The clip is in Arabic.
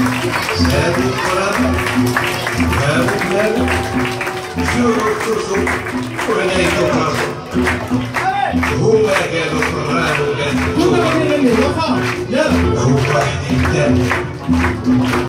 زادوا القرابة جابوا بلادة زوروا خصوصهم وعنايتوا براسهم هما قالوا فران وقالوا هو واحد يبدا